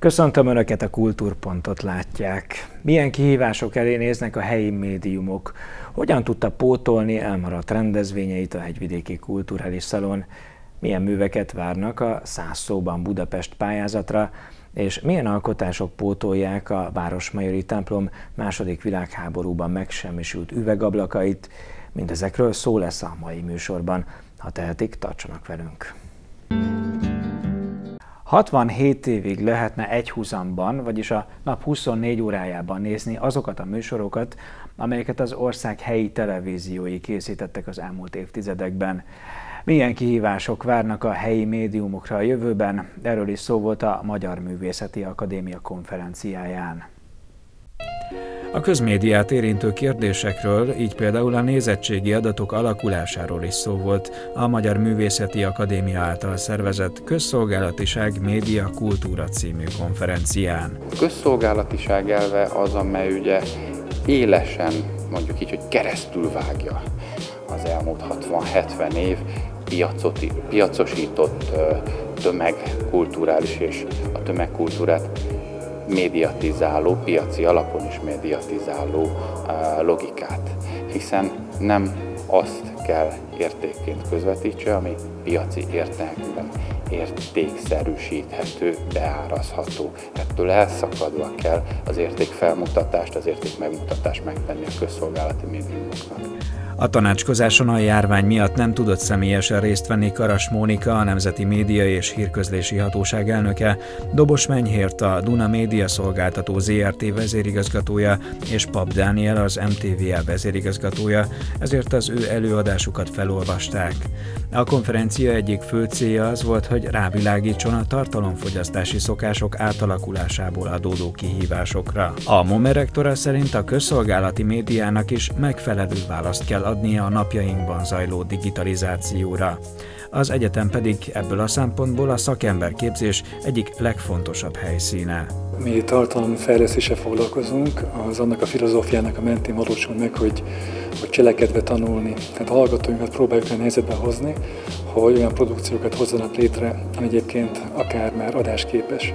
Köszöntöm Önöket, a Kultúrpontot látják. Milyen kihívások elé néznek a helyi médiumok? Hogyan tudta pótolni elmaradt rendezvényeit a Hegyvidéki Kulturális Szalon? Milyen műveket várnak a 100 szóban Budapest pályázatra? És milyen alkotások pótolják a Városmajori templom II. Világháborúban megsemmisült üvegablakait? Mindezekről szó lesz a mai műsorban. Ha tehetik, tartsanak velünk! 67 évig lehetne egyhuzamban, vagyis a nap 24 órájában nézni azokat a műsorokat, amelyeket az ország helyi televíziói készítettek az elmúlt évtizedekben. Milyen kihívások várnak a helyi médiumokra a jövőben? Erről is szó volt a Magyar Művészeti Akadémia konferenciáján. A közmédiát érintő kérdésekről, így például a nézettségi adatok alakulásáról is szó volt a Magyar Művészeti Akadémia által szervezett Közszolgálatiság Média Kultúra című konferencián. A közszolgálatiság elve az, amely ugye élesen, mondjuk így, hogy keresztül vágja az elmúlt 60-70 év piacosított tömegkulturális és a tömegkultúrát médiatizáló, piaci alapon is médiatizáló logikát, hiszen nem azt kell értékként közvetítse, ami piaci értelemben értékszerűsíthető, beárazható. Ettől elszakadva kell az értékfelmutatást, az értékmegmutatást megtenni a közszolgálati médiumoknak. A tanácskozáson a járvány miatt nem tudott személyesen részt venni Karas Mónika, a Nemzeti Média és Hírközlési Hatóság elnöke, Dobos Menyhért, a Duna Média Szolgáltató Zrt. Vezérigazgatója és Pap Dániel, az MTVA vezérigazgatója, ezért az ő előadásukat felolvasták. A konferencia egyik fő célja az volt, hogy rávilágítson a tartalomfogyasztási szokások átalakulásából adódó kihívásokra. A MOME rektora szerint a közszolgálati médiának is megfelelő választ kell adnia a napjainkban zajló digitalizációra. Az egyetem pedig ebből a szempontból a szakemberképzés egyik legfontosabb helyszíne. Mi tartalomfejlesztéssel foglalkozunk, az annak a filozófiának a mentén valósul meg, hogy cselekedve tanulni. Tehát a hallgatóinkat próbáljuk olyan helyzetbe hozni, hogy olyan produkciókat hozzanak létre, ami egyébként akár már adásképes.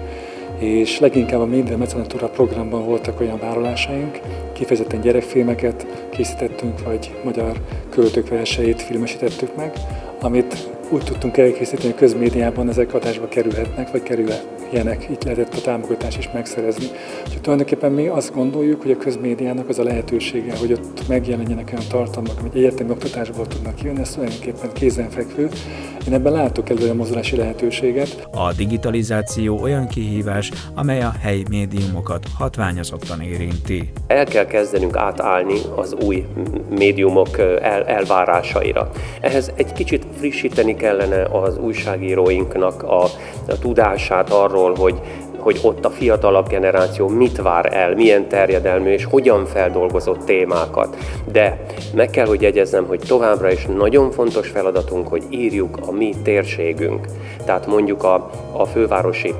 És leginkább a Média Mecenatúra programban voltak olyan vállalásaink, kifejezetten gyerekfilmeket készítettünk, vagy magyar költők verseit filmesítettük meg, amit úgy tudtunk elkészíteni, hogy a közmédiában ezek adásba kerülhetnek, vagy kerüljenek. Így lehetett a támogatást is megszerezni. Úgyhogy tulajdonképpen mi azt gondoljuk, hogy a közmédiának az a lehetősége, hogy ott megjelenjenek olyan tartalmak, amit egyetemi oktatásból tudnak jönni, ez tulajdonképpen kézenfekvő. Én ebben látok előre mozdulási lehetőséget. A digitalizáció olyan kihívás, amely a helyi médiumokat hatványozottan érinti. El kell kezdenünk átállni az új médiumok elvárásaira. Ehhez egy kicsit frissíteni kellene az újságíróinknak a tudását arról, hogy ott a fiatalabb generáció mit vár el, milyen terjedelmű és hogyan feldolgozott témákat. De meg kell, hogy jegyezzem, hogy továbbra is nagyon fontos feladatunk, hogy írjuk a mi térségünk. Tehát mondjuk a fővárosi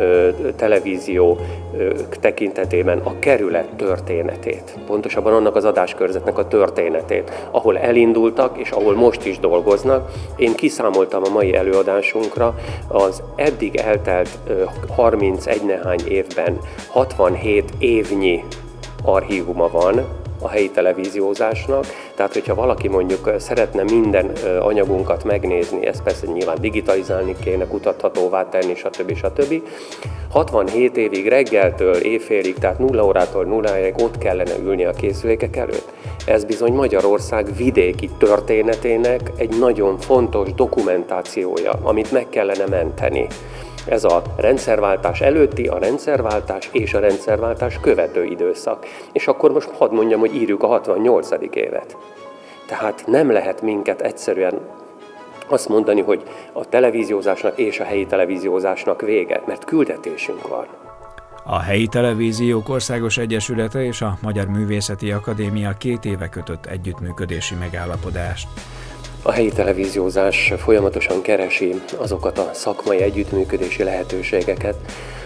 televízió tekintetében a kerület történetét, pontosabban annak az adáskörzetnek a történetét, ahol elindultak és ahol most is dolgoznak. Én kiszámoltam a mai előadásunkra az eddig eltelt 31 nehány évben 67 évnyi archívuma van a helyi televíziózásnak, tehát hogyha valaki mondjuk szeretne minden anyagunkat megnézni, ezt persze nyilván digitalizálni kéne, kutathatóvá tenni, stb. 67 évig reggeltől éjfélig, tehát 0 órától 0 óráig ott kellene ülni a készülékek előtt. Ez bizony Magyarország vidéki történetének egy nagyon fontos dokumentációja, amit meg kellene menteni. Ez a rendszerváltás előtti, a rendszerváltás és a rendszerváltás követő időszak. És akkor most hadd mondjam, hogy írjuk a 68. évet. Tehát nem lehet minket egyszerűen azt mondani, hogy a televíziózásnak és a helyi televíziózásnak vége, mert küldetésünk van. A Helyi Televíziók Országos Egyesülete és a Magyar Művészeti Akadémia 2 éve kötött együttműködési megállapodást. A helyi televíziózás folyamatosan keresi azokat a szakmai együttműködési lehetőségeket,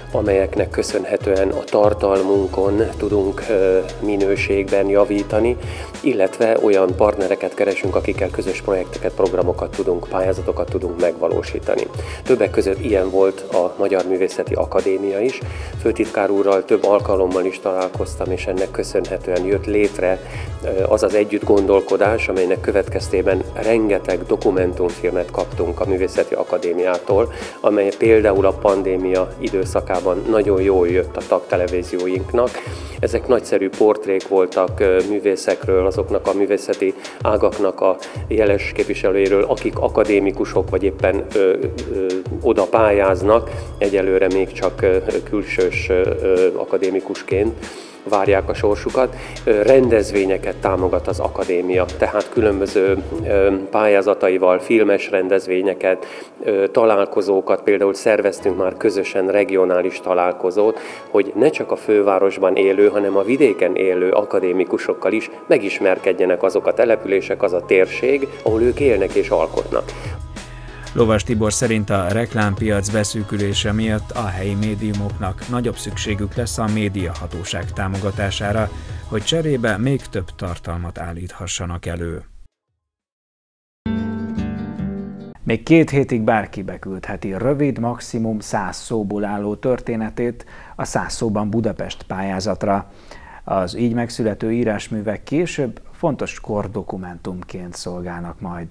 amelyeknek köszönhetően a tartalmunkon tudunk minőségben javítani, illetve olyan partnereket keresünk, akikkel közös projekteket, programokat tudunk, pályázatokat tudunk megvalósítani. Többek között ilyen volt a Magyar Művészeti Akadémia is. Főtitkár úrral több alkalommal is találkoztam, és ennek köszönhetően jött létre az az együttgondolkodás, amelynek következtében rengeteg dokumentumfilmet kaptunk a Művészeti Akadémiától, amely például a pandémia időszakában nagyon jól jött a tagtelevízióinknak. Ezek nagyszerű portrék voltak művészekről, azoknak a művészeti ágaknak a jeles képviselőiről, akik akadémikusok, vagy éppen oda pályáznak, egyelőre még csak külsős akadémikusként várják a sorsukat. Rendezvényeket támogat az akadémia, tehát különböző pályázataival, filmes rendezvényeket, találkozókat, például szerveztünk már közösen regionális találkozót, hogy ne csak a fővárosban élő, hanem a vidéken élő akadémikusokkal is megismerkedjenek azok a települések, az a térség, ahol ők élnek és alkotnak. Lovas Tibor szerint a reklámpiac beszűkülése miatt a helyi médiumoknak nagyobb szükségük lesz a médiahatóság támogatására, hogy cserébe még több tartalmat állíthassanak elő. Még 2 hétig bárki beküldheti rövid, maximum 100 szóból álló történetét a 100 szóban Budapest pályázatra. Az így megszülető írásművek később fontos kordokumentumként szolgálnak majd.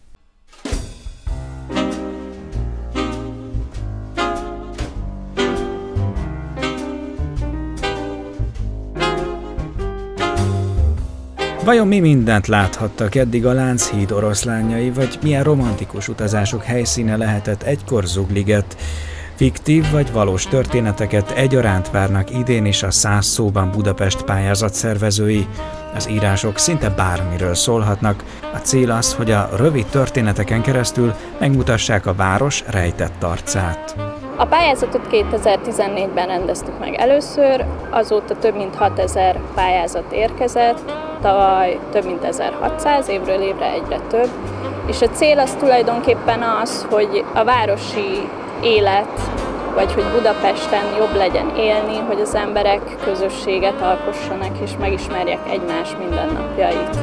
Vajon mi mindent láthattak eddig a Lánchíd oroszlányai, vagy milyen romantikus utazások helyszíne lehetett egykor Zugliget? Fiktív vagy valós történeteket egyaránt várnak idén is a 100 szóban Budapest pályázat szervezői. Az írások szinte bármiről szólhatnak. A cél az, hogy a rövid történeteken keresztül megmutassák a város rejtett arcát. A pályázatot 2014-ben rendeztük meg először, azóta több mint 6000 pályázat érkezett, tavaly több mint 1600, évről évre egyre több. És a cél az tulajdonképpen az, hogy a városi élet, vagy hogy Budapesten jobb legyen élni, hogy az emberek közösséget alkossanak és megismerjek egymás mindennapjait.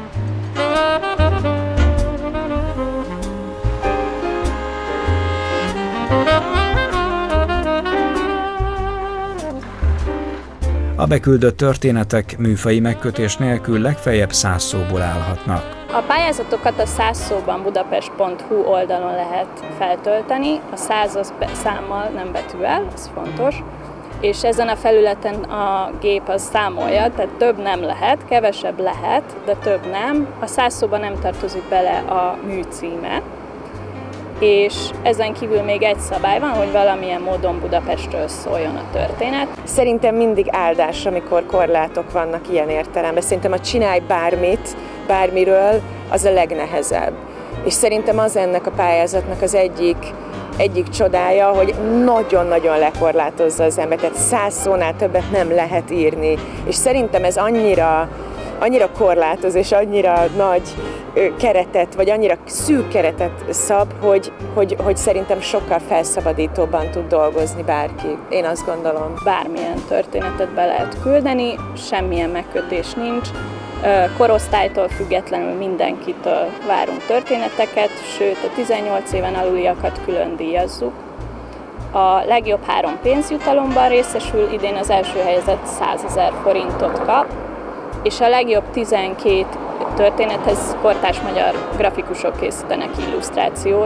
A beküldött történetek műfaji megkötés nélkül legfeljebb 100 szóból állhatnak. A pályázatokat a 100 szóban budapest.hu oldalon lehet feltölteni, a 100 az számmal, nem betűvel, ez fontos, és ezen a felületen a gép az számolja, tehát több nem lehet, kevesebb lehet, de több nem. A 100 szóban nem tartozik bele a mű címe, és ezen kívül még egy szabály van, hogy valamilyen módon Budapestről szóljon a történet. Szerintem mindig áldás, amikor korlátok vannak ilyen értelemben. Szerintem a csinálj bármit, bármiről, az a legnehezebb. És szerintem az ennek a pályázatnak az egyik csodája, hogy nagyon-nagyon lekorlátozza az embert, tehát 100 szónál többet nem lehet írni. És szerintem ez annyira korlátoz, és annyira nagy keretet, vagy annyira szűk keretet szab, hogy szerintem sokkal felszabadítóbban tud dolgozni bárki. Én azt gondolom. Bármilyen történetet be lehet küldeni, semmilyen megkötés nincs. Korosztálytól függetlenül mindenkitől várunk történeteket, sőt a 18 éven aluliakat külön díjazzuk. A legjobb 3 pénzjutalomban részesül, idén az első helyezett 100 000 forintot kap, és a legjobb 12 történethez kortárs magyar grafikusok készítenek illusztrációt.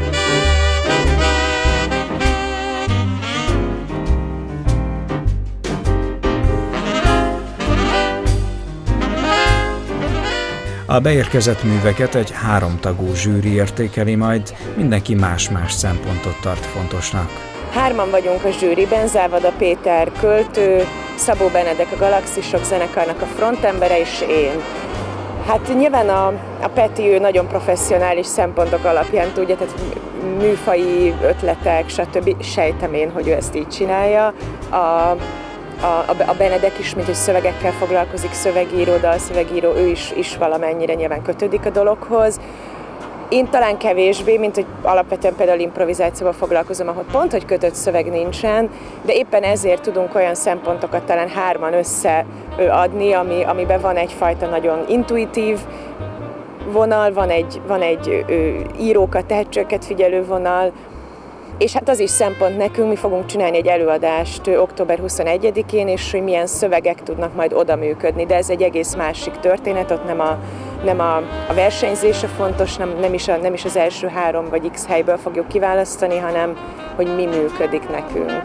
A beérkezett műveket egy 3 tagú zsűri értékeli majd, mindenki más-más szempontot tart fontosnak. 3-an vagyunk a zsűriben, Závada Péter költő, Szabó Benedek a Galaxisok zenekarnak a frontembere és én. Hát nyilván a Peti ő nagyon professzionális szempontok alapján tudja, tehát műfaji ötletek, stb. Sejtem én, hogy ő ezt így csinálja. A Benedek is, mint hogy szövegekkel foglalkozik, szövegíró, dalszövegíró, ő is valamennyire nyilván kötődik a dologhoz. Én talán kevésbé, mint hogy alapvetően például improvizációval foglalkozom, ahol pont, hogy kötött szöveg nincsen, de éppen ezért tudunk olyan szempontokat talán hárman összeadni, amiben van egyfajta nagyon intuitív vonal, van egy írókat, tehetségeket figyelő vonal, és hát az is szempont nekünk, mi fogunk csinálni egy előadást október 21-én, és hogy milyen szövegek tudnak majd oda működni, de ez egy egész másik történet, ott nem a versenyzése fontos, nem is az első 3 vagy X helyből fogjuk kiválasztani, hanem hogy mi működik nekünk.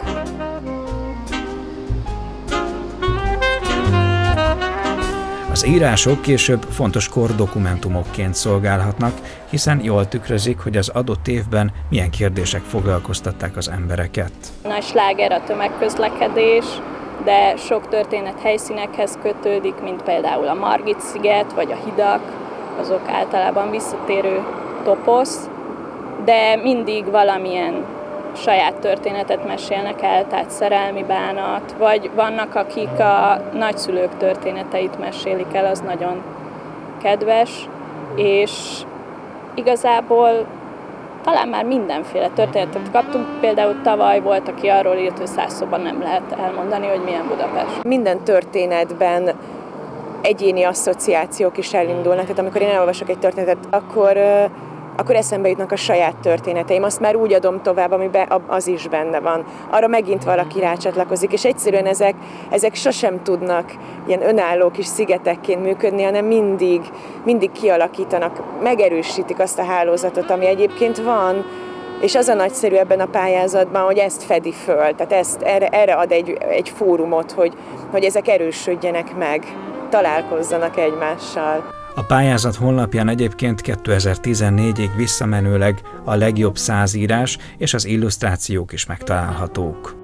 Az írások később fontos kordokumentumokként szolgálhatnak, hiszen jól tükrözik, hogy az adott évben milyen kérdések foglalkoztatták az embereket. Nagy sláger a tömegközlekedés, de sok történet helyszínekhez kötődik, mint például a Margit-sziget vagy a hidak, azok általában visszatérő toposz, de mindig valamilyen saját történetet mesélnek el, tehát szerelmi bánat, vagy vannak, akik a nagyszülők történeteit mesélik el, az nagyon kedves, és igazából talán már mindenféle történetet kaptunk, például tavaly volt, aki arról írt, hogy 100 szóban nem lehet elmondani, hogy milyen Budapest. Minden történetben egyéni asszociációk is elindulnak, tehát amikor én elolvasok egy történetet, akkor eszembe jutnak a saját történeteim. Azt már úgy adom tovább, amiben az is benne van. Arra megint valaki rácsatlakozik, és egyszerűen ezek sosem tudnak ilyen önálló kis szigetekként működni, hanem mindig kialakítanak, megerősítik azt a hálózatot, ami egyébként van, és az a nagyszerű ebben a pályázatban, hogy ezt fedi föl, tehát erre ad egy fórumot, hogy ezek erősödjenek meg, találkozzanak egymással. A pályázat honlapján egyébként 2014-ig visszamenőleg a legjobb 100 írás és az illusztrációk is megtalálhatók.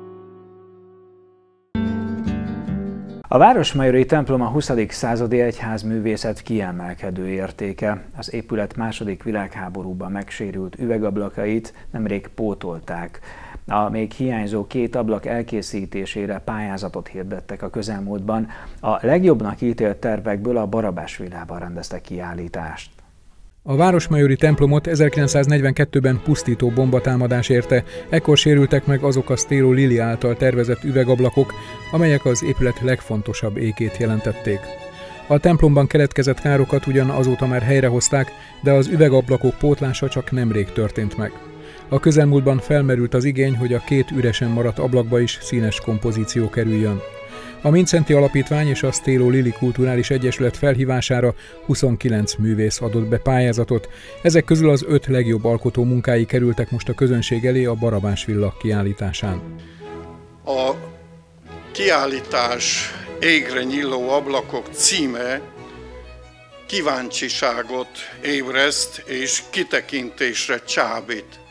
A Városmajori templom a 20. századi egyházművészet kiemelkedő értéke. Az épület II. Világháborúban megsérült üvegablakait nemrég pótolták. A még hiányzó 2 ablak elkészítésére pályázatot hirdettek a közelmúltban. A legjobbnak ítélt tervekből a Barabás villában rendeztek kiállítást. A Városmajori templomot 1942-ben pusztító bombatámadás érte, ekkor sérültek meg azok a Stelo Lili által tervezett üvegablakok, amelyek az épület legfontosabb ékét jelentették. A templomban keletkezett károkat ugyan azóta már helyrehozták, de az üvegablakok pótlása csak nemrég történt meg. A közelmúltban felmerült az igény, hogy a 2 üresen maradt ablakba is színes kompozíció kerüljön. A Mindszenty Alapítvány és a Stelo Lili Kulturális Egyesület felhívására 29 művész adott be pályázatot, ezek közül az 5 legjobb alkotó munkái kerültek most a közönség elé a Barabás villa kiállításán. A kiállítás Égre nyíló ablakok címe kíváncsiságot ébreszt és kitekintésre csábít.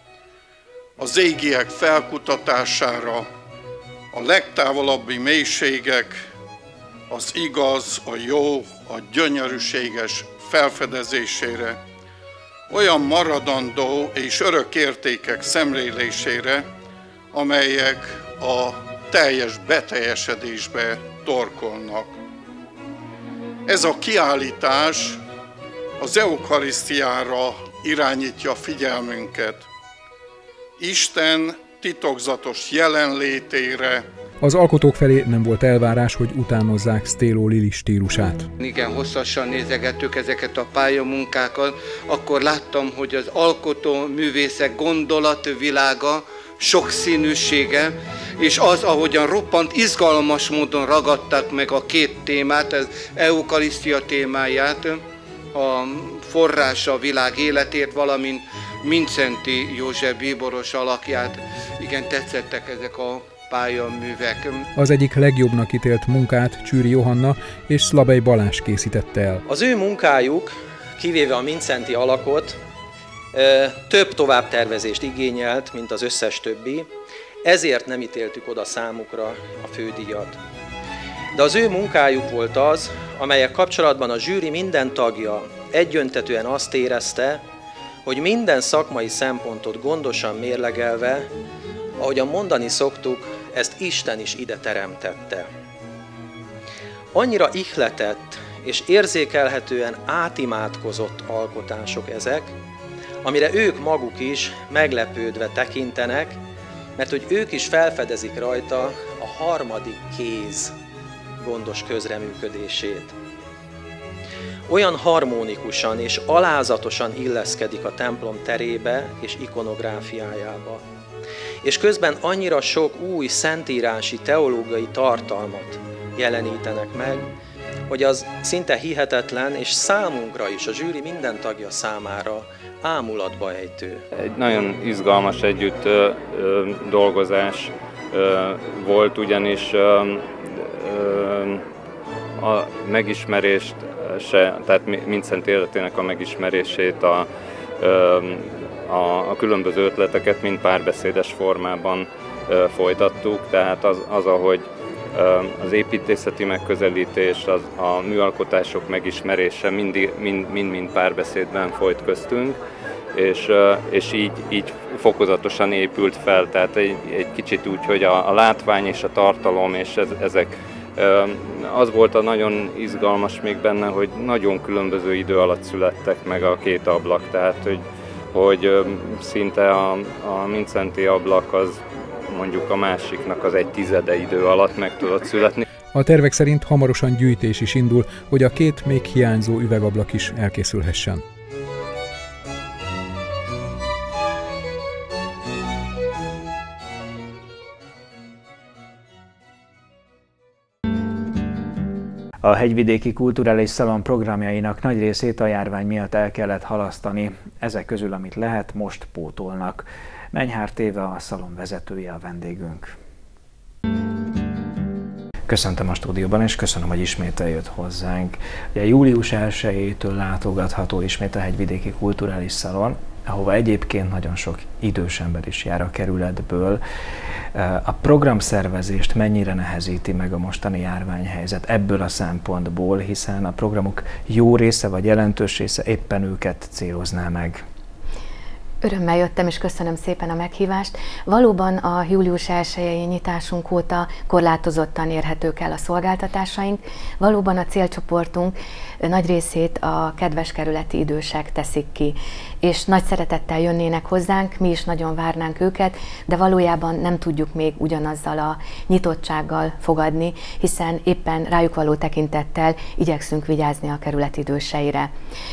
Az égiek felkutatására, a legtávolabbi mélységek, az igaz, a jó, a gyönyörűséges felfedezésére, olyan maradandó és örök értékek szemlélésére, amelyek a teljes beteljesedésbe torkolnak. Ez a kiállítás az eukarisztiára irányítja figyelmünket, Isten titokzatos jelenlétére. Az alkotók felé nem volt elvárás, hogy utánozzák Stelo Lili stílusát. Igen, hosszasan nézegettük ezeket a pályamunkákat, akkor láttam, hogy az alkotó művészek gondolatvilága, sokszínűsége, és az, ahogyan roppant izgalmas módon ragadták meg a 2 témát, az eukarisztia témáját, a forrása a világ életért, valamint Mindszenty József bíboros alakját. Igen, tetszettek ezek a pályaművek. Az egyik legjobbnak ítélt munkát Csűri Johanna és Szlabej Balázs készítette el. Az ő munkájuk, kivéve a Mindszenty alakot, több továbbtervezést igényelt, mint az összes többi, ezért nem ítéltük oda számukra a fődíjat. De az ő munkájuk volt az, amelyek kapcsolatban a zsűri minden tagja egyöntetűen azt érezte, hogy minden szakmai szempontot gondosan mérlegelve, ahogyan mondani szoktuk, ezt Isten is ide teremtette. Annyira ihletett és érzékelhetően átimádkozott alkotások ezek, amire ők maguk is meglepődve tekintenek, mert hogy ők is felfedezik rajta a harmadik kéz gondos közreműködését. Olyan harmonikusan és alázatosan illeszkedik a templom terébe és ikonográfiájába. És közben annyira sok új szentírási, teológiai tartalmat jelenítenek meg, hogy az szinte hihetetlen, és számunkra is, a zsűri minden tagja számára ámulatba ejtő. Egy nagyon izgalmas együtt dolgozás volt, ugyanis a megismerést, tehát Mindszent életének a megismerését, a különböző ötleteket mind párbeszédes formában folytattuk, tehát az ahogy az építészeti megközelítés, a műalkotások megismerése mind párbeszédben folyt köztünk, és így fokozatosan épült fel, tehát egy kicsit úgy, hogy a látvány és a tartalom, és ezek, az volt a nagyon izgalmas még benne, hogy nagyon különböző idő alatt születtek meg a két ablak, tehát hogy szinte a Mindszenti ablak az mondjuk a másiknak az 1/10 idő alatt meg tudott születni. A tervek szerint hamarosan gyűjtés is indul, hogy a két még hiányzó üvegablak is elkészülhessen. A Hegyvidéki Kulturális Szalon programjainak nagy részét a járvány miatt el kellett halasztani. Ezek közül, amit lehet, most pótolnak. Menyhárt Éva, a szalon vezetője a vendégünk. Köszöntöm a stúdióban, és köszönöm, hogy ismét eljött hozzánk. Ugye július 1-től látogatható ismét a Hegyvidéki Kulturális Szalon, ahova egyébként nagyon sok idős ember is jár a kerületből. A programszervezést mennyire nehezíti meg a mostani járványhelyzet ebből a szempontból, hiszen a programok jó része vagy jelentős része éppen őket célozná meg? Örömmel jöttem, és köszönöm szépen a meghívást. Valóban a július 1-i nyitásunk óta korlátozottan érhetők el a szolgáltatásaink. Valóban a célcsoportunk nagy részét a kedves kerületi idősek teszik ki, és nagy szeretettel jönnének hozzánk, mi is nagyon várnánk őket, de valójában nem tudjuk még ugyanazzal a nyitottsággal fogadni, hiszen éppen rájuk való tekintettel igyekszünk vigyázni a kerület időseire.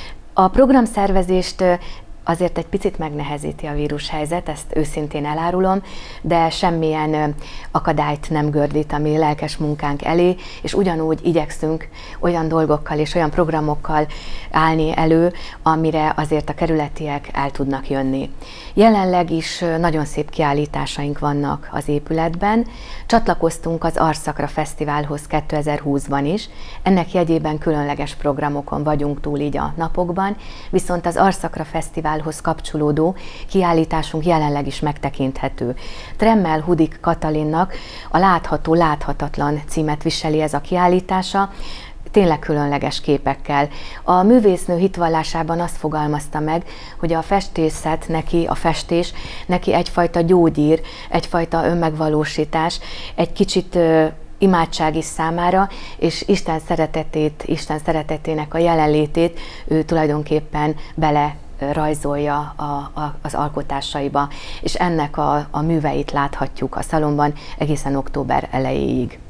A programszervezést azért egy picit megnehezíti a vírushelyzet, ezt őszintén elárulom, de semmilyen akadályt nem gördít a mi lelkes munkánk elé, és ugyanúgy igyekszünk olyan dolgokkal és olyan programokkal állni elő, amire azért a kerületiek el tudnak jönni. Jelenleg is nagyon szép kiállításaink vannak az épületben. Csatlakoztunk az Arszakra Fesztiválhoz 2020-ban is. Ennek jegyében különleges programokon vagyunk túl így a napokban, viszont az Arszakra Fesztiválhoz kapcsolódó kiállításunk jelenleg is megtekinthető. Tremmel Hudik Katalinnak a Látható, láthatatlan címet viseli ez a kiállítása, tényleg különleges képekkel. A művésznő hitvallásában azt fogalmazta meg, hogy a festészet neki, a festés neki egyfajta gyógyír, egyfajta önmegvalósítás, egy kicsit imádság is számára, és Isten szeretetének a jelenlétét ő tulajdonképpen bele rajzolja az alkotásaiba, és ennek a műveit láthatjuk a szalonban egészen október elejéig.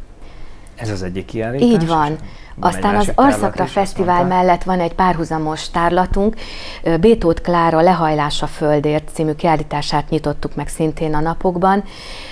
Ez az egyik kiállítás? Így van. Aztán az Arszakra Fesztivál mellett van egy párhuzamos tárlatunk. Bétót Klára Lehajlás a földért című kiállítását nyitottuk meg szintén a napokban.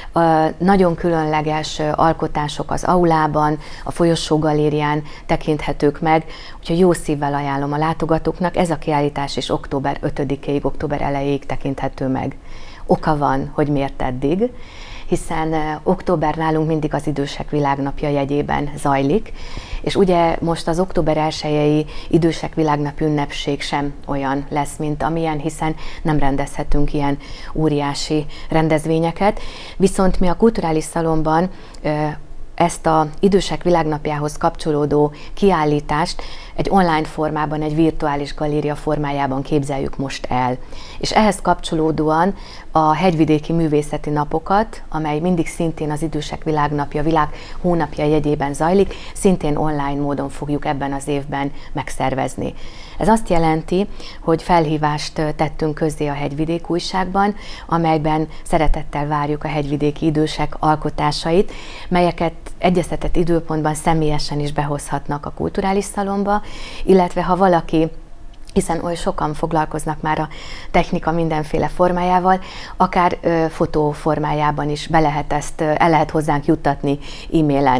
Nagyon különleges alkotások az aulában, a Folyosó galérián tekinthetők meg, úgyhogy jó szívvel ajánlom a látogatóknak. Ez a kiállítás is október 5-ig, október elejéig tekinthető meg. Oka van, hogy miért eddig, hiszen október nálunk mindig az Idősek Világnapja jegyében zajlik, és ugye most az október 1-i Idősek Világnap ünnepség sem olyan lesz, mint amilyen, hiszen nem rendezhetünk ilyen óriási rendezvényeket. Viszont mi a Kulturális Szalonban ezt az Idősek Világnapjához kapcsolódó kiállítást egy online formában, egy virtuális galéria formájában képzeljük most el. És ehhez kapcsolódóan a Hegyvidéki Művészeti Napokat, amely mindig szintén az Idősek Világnapja, Világ hónapja jegyében zajlik, szintén online módon fogjuk ebben az évben megszervezni. Ez azt jelenti, hogy felhívást tettünk közzé a Hegyvidék újságban, amelyben szeretettel várjuk a hegyvidéki idősek alkotásait, melyeket egyeztetett időpontban személyesen is behozhatnak a kulturális szalomba, illetve ha valaki, hiszen oly sokan foglalkoznak már a technika mindenféle formájával, akár fotó formájában is el lehet hozzánk juttatni e-mailen.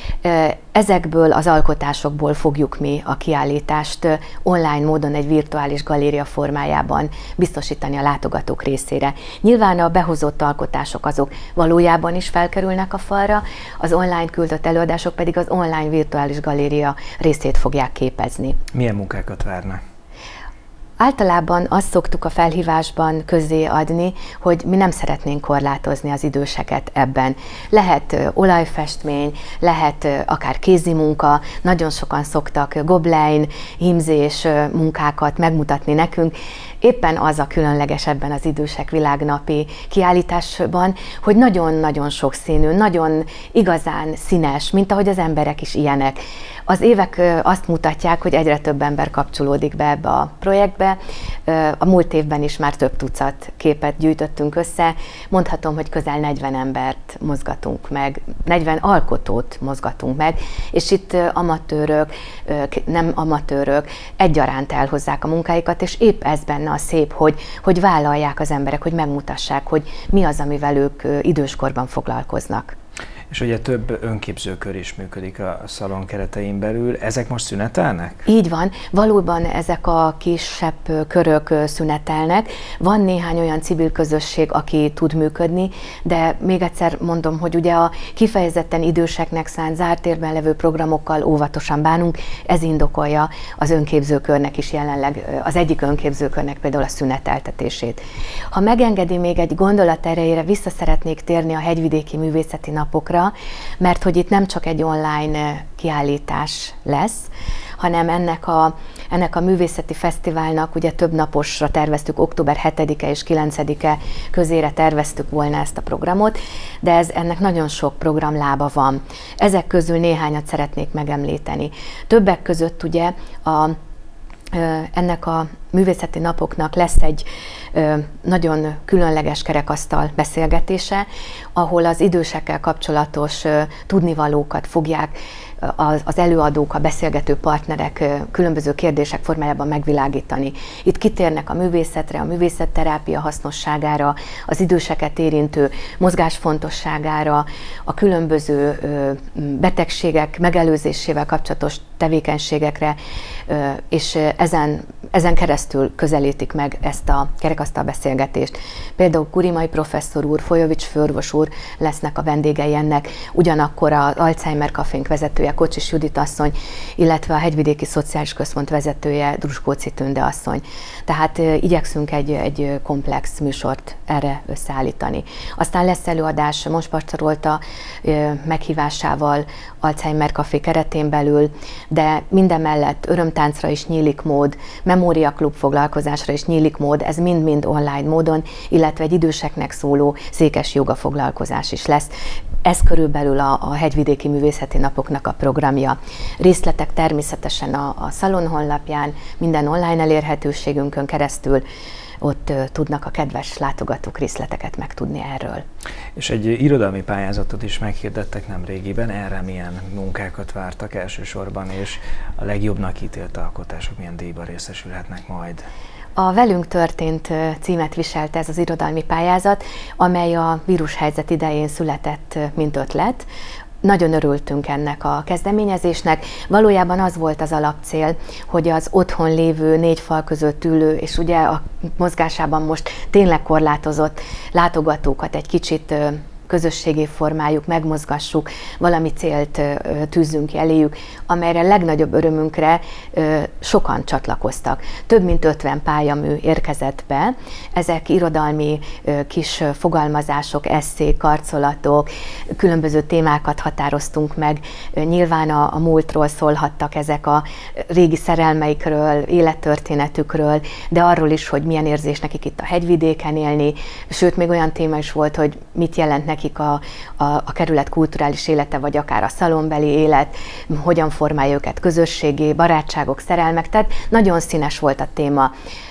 Ezekből az alkotásokból fogjuk mi a kiállítást online módon egy virtuális galéria formájában biztosítani a látogatók részére. Nyilván a behozott alkotások azok valójában is felkerülnek a falra, az online küldött előadások pedig az online virtuális galéria részét fogják képezni. Milyen munkákat várnak? Általában azt szoktuk a felhívásban közzé adni, hogy mi nem szeretnénk korlátozni az időseket ebben. Lehet olajfestmény, lehet akár kézi munka, nagyon sokan szoktak goblein, hímzés munkákat megmutatni nekünk. Éppen az a különleges ebben az Idősek Világnapi kiállításban, hogy nagyon-nagyon sokszínű, nagyon igazán színes, mint ahogy az emberek is ilyenek. Az évek azt mutatják, hogy egyre több ember kapcsolódik be ebbe a projektbe. A múlt évben is már több tucat képet gyűjtöttünk össze. Mondhatom, hogy közel 40 embert mozgatunk meg, 40 alkotót mozgatunk meg, és itt amatőrök, nem amatőrök egyaránt elhozzák a munkáikat, és épp ez benne a szép, hogy vállalják az emberek, hogy megmutassák, hogy mi az, amivel ők időskorban foglalkoznak. És ugye több önképzőkör is működik a szalon keretein belül. Ezek most szünetelnek? Így van. Valóban ezek a kisebb körök szünetelnek. Van néhány olyan civil közösség, aki tud működni, de még egyszer mondom, hogy ugye a kifejezetten időseknek szánt zárt térben levő programokkal óvatosan bánunk. Ez indokolja az önképzőkörnek is jelenleg, az egyik önképzőkörnek például a szüneteltetését. Ha megengedi, még egy gondolat erejére vissza szeretnék térni a Hegyvidéki Művészeti Napokra, mert hogy itt nem csak egy online kiállítás lesz, hanem ennek a művészeti fesztiválnak ugye több naposra terveztük, október 7-e és 9-e közére terveztük volna ezt a programot, de ennek nagyon sok programlába van. Ezek közül néhányat szeretnék megemlíteni. Többek között ugye ennek a művészeti napoknak lesz egy nagyon különleges kerekasztal beszélgetése, ahol az idősekkel kapcsolatos tudnivalókat fogják az előadók, a beszélgető partnerek különböző kérdések formájában megvilágítani. Itt kitérnek a művészetre, a művészetterápia hasznosságára, az időseket érintő mozgás fontosságára, a különböző betegségek megelőzésével kapcsolatos tevékenységekre, és ezen keresztül közelítik meg ezt a kerekasztal beszélgetést. Például Kurimai professzor úr, Folyovics főorvos úr lesznek a vendégei ennek, ugyanakkor az Alzheimer Cafénk vezetője, Kocsis Judit asszony, illetve a Hegyvidéki Szociális Központ vezetője, Druskóci Tünde asszony. Tehát igyekszünk egy komplex műsort erre összeállítani. Aztán lesz előadás Monsparcsa Rolta meghívásával Alzheimer Café keretén belül, de mindemellett örömtáncra is nyílik mód, memóriaklub foglalkozásra is nyílik mód, ez mind-mind online módon, illetve egy időseknek szóló székes joga foglalkozás is lesz. Ez körülbelül a Hegyvidéki Művészeti Napoknak a programja. Részletek természetesen a szalon honlapján, minden online elérhetőségünkön keresztül, ott tudnak a kedves látogatók részleteket megtudni erről. És egy irodalmi pályázatot is meghirdettek nemrégiben, erre milyen munkákat vártak elsősorban, és a legjobbnak ítélt alkotások milyen díjban részesülhetnek majd? A Velünk történt címet viselte ez az irodalmi pályázat, amely a vírushelyzet idején született, mint ötlet. Nagyon örültünk ennek a kezdeményezésnek. Valójában az volt az alapcél, hogy az otthon lévő 4 fal között ülő, és ugye a mozgásában most tényleg korlátozott látogatókat egy kicsit közösségé formáljuk, megmozgassuk, valami célt tűzzünk eléjük, amelyre legnagyobb örömünkre sokan csatlakoztak. Több mint 50 pályamű érkezett be, ezek irodalmi kis fogalmazások, esszék, karcolatok, különböző témákat határoztunk meg, nyilván a múltról szólhattak ezek a régi szerelmeikről, élettörténetükről, de arról is, hogy milyen érzés nekik itt a hegyvidéken élni, sőt, még olyan téma is volt, hogy mit jelent nekik a kerület kulturális élete, vagy akár a szalonbeli élet, hogyan formálja őket közösségé, barátságok, szerelmek, tehát nagyon színes volt a téma.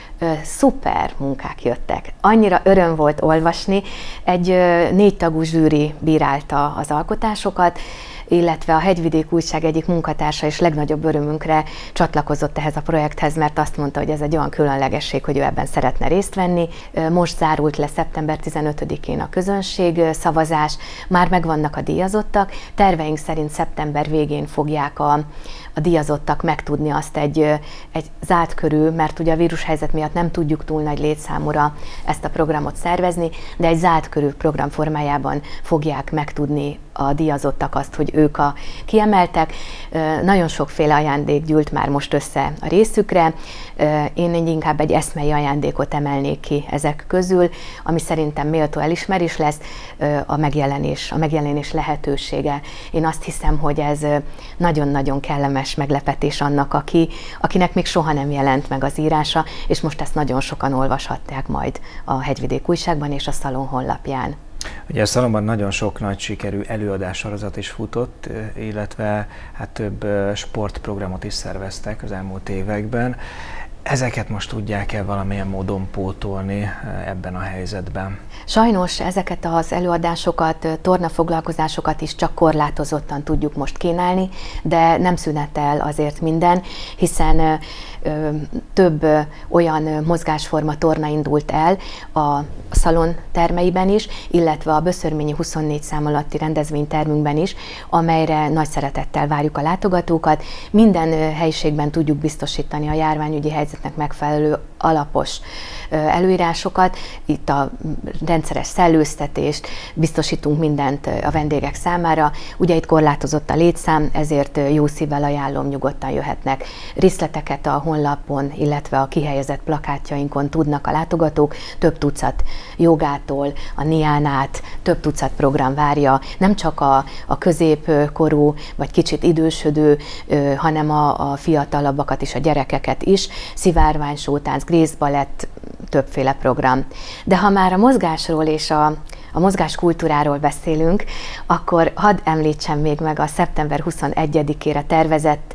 Szuper munkák jöttek. Annyira öröm volt olvasni, egy 4 tagú zsűri bírálta az alkotásokat, illetve a Hegyvidék Újság egyik munkatársa is legnagyobb örömünkre csatlakozott ehhez a projekthez, mert azt mondta, hogy ez egy olyan különlegesség, hogy ő ebben szeretne részt venni. Most zárult le szeptember 15-én a közönség szavazás, már megvannak a díjazottak, terveink szerint szeptember végén fogják a díjazottak megtudni azt egy zárt körű, mert ugye a vírushelyzet miatt nem tudjuk túl nagy létszámúra ezt a programot szervezni, de egy zárt körű program formájában fogják megtudni a díjazottak azt, hogy ők a kiemeltek. Nagyon sokféle ajándék gyűlt már most össze a részükre. Én inkább egy eszmei ajándékot emelnék ki ezek közül, ami szerintem méltó elismerés lesz, a megjelenés lehetősége. Én azt hiszem, hogy ez nagyon-nagyon kellemes meglepetés annak, akinek még soha nem jelent meg az írása, és most ezt nagyon sokan olvashatják majd a Hegyvidék Újságban és a Szalon honlapján. Ugye a Szalonban nagyon sok nagy sikerű előadássorozat is futott, illetve hát több sportprogramot is szerveztek az elmúlt években. Ezeket most tudják-e valamilyen módon pótolni ebben a helyzetben? Sajnos ezeket az előadásokat, tornafoglalkozásokat is csak korlátozottan tudjuk most kínálni, de nem szünetel azért minden, hiszen több olyan mozgásforma torna indult el a Szalon termeiben is, illetve a Böszörményi 24 szám alatti rendezvénytermünkben is, amelyre nagy szeretettel várjuk a látogatókat. Minden helyiségben tudjuk biztosítani a járványügyi helyzetnek megfelelő alapos előírásokat, itt a rendszeres szellőztetést, biztosítunk mindent a vendégek számára. Ugye itt korlátozott a létszám, ezért jó szívvel ajánlom, nyugodtan jöhetnek. Részleteket a honlapon, illetve a kihelyezett plakátjainkon tudnak a látogatók. Több tucat jogától, a niánát, több tucat program várja, nem csak a középkorú vagy kicsit idősödő, hanem a fiatalabbakat is, a gyerekeket is. Szivárvány, sótánc, grészbalett, többféle program. De ha már a mozgásról és a mozgáskultúráról beszélünk, akkor hadd említsem még meg a szeptember 21-ére tervezett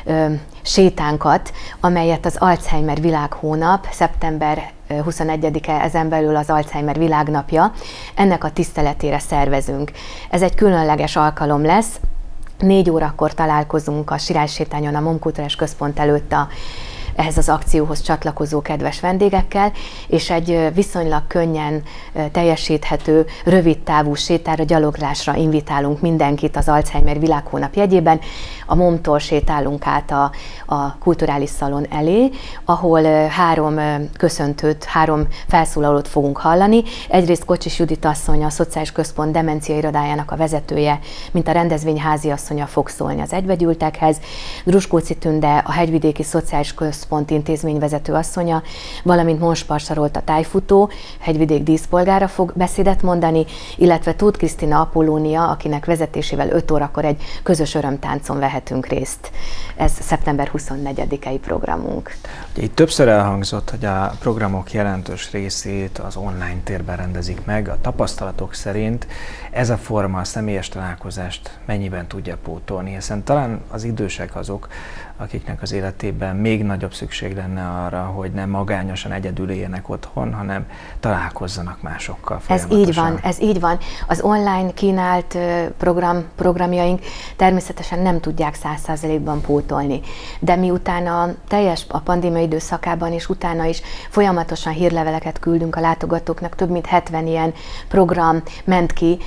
sétánkat, amelyet az Alzheimer Világhónap, szeptember 21-e ezen belül az Alzheimer Világnapja, ennek a tiszteletére szervezünk. Ez egy különleges alkalom lesz. 4 órakor találkozunk a Sirálysétányon, a MOM Kulturális Központ előtt ehhez az akcióhoz csatlakozó kedves vendégekkel, és egy viszonylag könnyen teljesíthető, rövid távú sétára, gyaloglásra invitálunk mindenkit az Alzheimer Világhónap jegyében. A MOM-tól sétálunk át a kulturális szalon elé, ahol 3 köszöntőt, 3 felszólalót fogunk hallani. Egyrészt Kocsis Judit asszony, a Szociális Központ demencia irodájának a vezetője, mint a rendezvény háziasszonya fog szólni az egybegyűltekhez. Druskóci Tünde, a Hegyvidéki Szociális Központ intézményvezető asszonya, valamint Monspar Sarolt, a tájfutó, Hegyvidék díszpolgára fog beszédet mondani, illetve Tóth Krisztina Apollónia, akinek vezetésével 5 órakor egy közös örömtáncon vehetünk részt. Ez szeptember 24-i programunk. Ugye itt többször elhangzott, hogy a programok jelentős részét az online térben rendezik meg. A tapasztalatok szerint ez a forma a személyes találkozást mennyiben tudja pótolni, hiszen talán az idősek azok, akiknek az életében még nagyobb szükség lenne arra, hogy nem magányosan egyedül éljenek otthon, hanem találkozzanak másokkal folyamatosan. Ez így van. Az online kínált programjaink természetesen nem tudják 100%-ban pótolni, de miután a pandémia időszakában és utána is folyamatosan hírleveleket küldünk a látogatóknak, több mint 70 ilyen program ment ki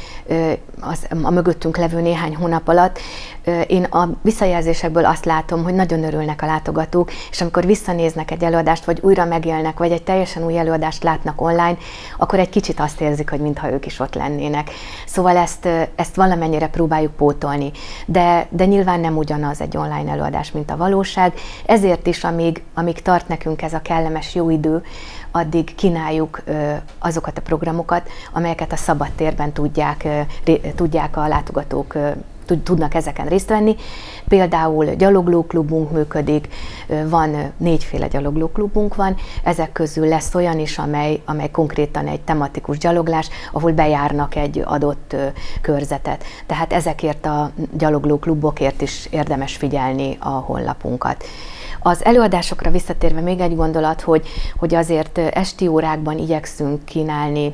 a mögöttünk levő néhány hónap alatt. Én a visszajelzésekből azt látom, hogy nagyon örülnek a látogatók, és amikor visszanéznek egy előadást, vagy újra megélnek, vagy egy teljesen új előadást látnak online, akkor egy kicsit azt érzik, hogy mintha ők is ott lennének. Szóval ezt valamennyire próbáljuk pótolni, de nyilván nem ugyanaz egy online előadás, mint a valóság. Ezért is, amíg tart nekünk ez a kellemes jó idő, addig kínáljuk azokat a programokat, amelyeket a szabadtérben tudják a látogatók, tudnak ezeken részt venni. Például gyaloglóklubunk működik, van 4 féle gyaloglóklubunk van, ezek közül lesz olyan is, amely konkrétan egy tematikus gyaloglás, ahol bejárnak egy adott körzetet. Tehát ezekért a gyaloglóklubokért is érdemes figyelni a honlapunkat. Az előadásokra visszatérve még egy gondolat, hogy azért esti órákban igyekszünk kínálni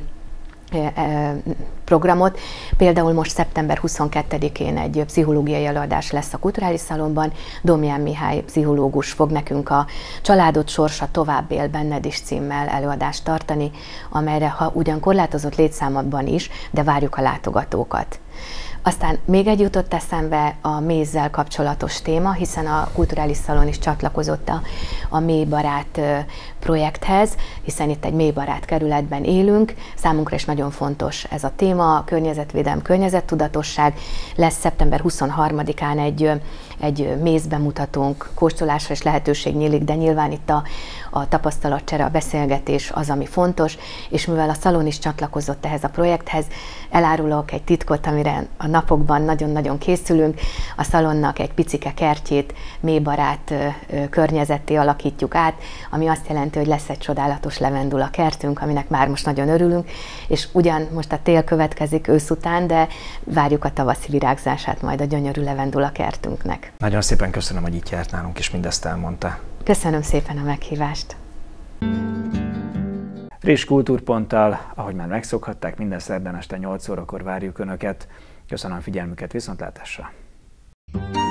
programot. Például most szeptember 22-én egy pszichológiai előadás lesz a Kulturális Szalonban. Domján Mihály pszichológus fog nekünk a Családod sorsa tovább él benned is címmel előadást tartani, amelyre ugyan korlátozott létszámban is, de várjuk a látogatókat. Aztán még egy jutott eszembe a mézzel kapcsolatos téma, hiszen a Kulturális Szalon is csatlakozott a Mélybarát projekthez, hiszen itt egy mélybarát kerületben élünk. Számunkra is nagyon fontos ez a téma, a környezetvédelem, környezettudatosság. Lesz szeptember 23-án egy mézbemutatónk, kóstolásra is lehetőség nyílik, de nyilván itt a tapasztalatcsere, a beszélgetés az, ami fontos, és mivel a Szalon is csatlakozott ehhez a projekthez, elárulok egy titkot, amire a napokban nagyon-nagyon készülünk. A Szalonnak egy picike kertjét mélybarát környezetté alakítjuk át, ami azt jelenti, hogy lesz egy csodálatos levendula kertünk, aminek már most nagyon örülünk, és ugyan most a tél következik ősz után, de várjuk a tavaszi virágzását majd a gyönyörű levendula kertünknek. Nagyon szépen köszönöm, hogy itt járt nálunk, és mindezt elmondta. Köszönöm szépen a meghívást. Friss kultúrponttal, ahogy már megszokhatták, minden szerdán este 8 órakor várjuk Önöket. Köszönöm a figyelmüket, viszontlátásra!